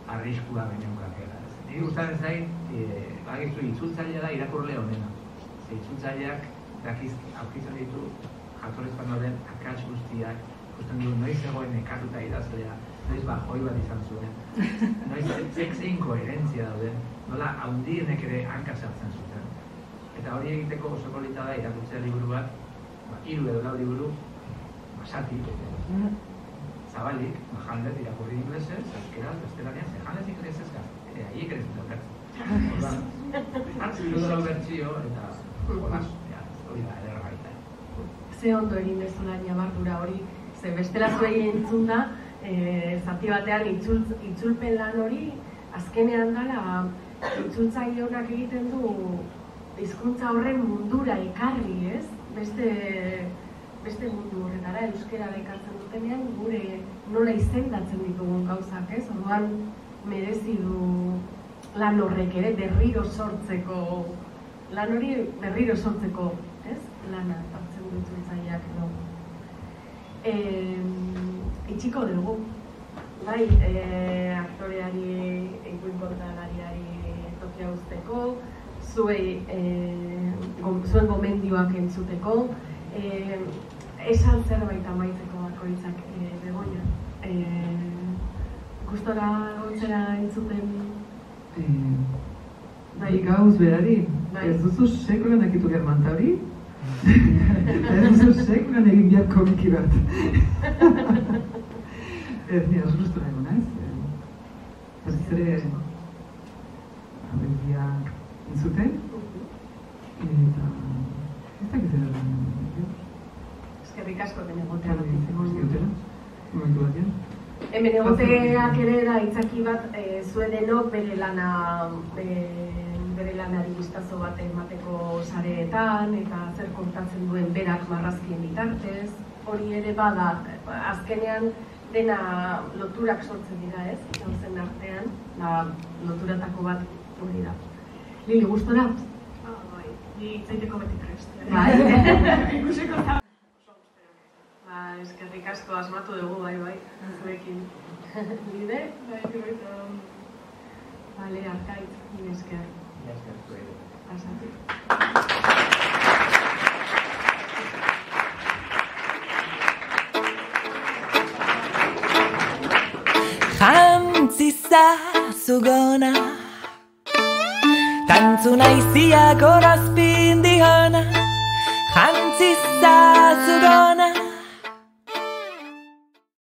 arriskua beneukakela. Niri gustatzen zait, eh, bakizu itzultzailea da irakurle honena. Ze itzultzaileak dakizki aurkitzen ditu jatorrizkoan dauden akats guztiak, ikusten du noiz zegoen nekatuta idazlea, noiz bajoi bat izan zuen, noiz zein koherentzia dauden, nola handienek ere hanka sartzen zuten. Eta hori egiteko oso polita da irakurtzea liburu bat, ba, hiru edo lau liburu, basati, zabalik, Hamlet irakurri inglesez, euskeraz, bestelanean, ze Hamlet inglesez gaz, haiek ere zuten gertzen. Hartzen dut lau bertsio eta jolas, hori da, ederra baita.
Ze ondo egin dezula ñabardura hori, ze bestela zuei entzun da, e, zati batean itzultz, itzulpen lan hori, azkenean dala, itzultzaile honak egiten du hizkuntza horren mundura ekarri, ez? Beste, beste mundu horretara, euskera ekartzen dutenean, gure nola izendatzen ditugun gauzak, ez? Orduan merezi du lan horrek ere berriro sortzeko, lan hori berriro sortzeko, ez? Lana hartzen du itzultzaileak edo. E, itxiko dugu, bai, e, aktoreari, ikuin kontalariari tokia uzteko, zuei, e, gom, zuen gomendioak entzuteko, e, esan zerbait amaitzeko bakoitzak, e, Begoña. E, gustora gontzera entzuten?
E, bai, gauz berari,
bai.
Ez duzu sekulan akitu germanta hori? Ez duzu sekulan egin behar komiki bat. Ez nire, oso gustora egon, ez? Ez ere, abeldia entzuten, eta ez dakit zer lan.
Eskerrik asko den egotea.
Momentu batean.
Hemen egoteak ere da itzaki bat, e, zuen denok bere lana, e, bere lanari gustazo bat emateko sareetan, eta zer kontatzen duen berak marrazkien bitartez. Hori ere bada, azkenean dena loturak sortzen dira, ez? Gauzen artean, da, loturatako bat hori da. Lili, gustora?
Ah, bai, ni itzaiteko beti prest.
Bai.
Ikusiko da.
Ba, eskerrik asko asmatu dugu, bai, bai, zuekin. Lide?
Bai, eta...
Bale, arkaitz, nire esker.
Esker zuei.
Pasatu.
Jantzisa zugona Tantzu naizia gorazpin dihona Jantzisa zugona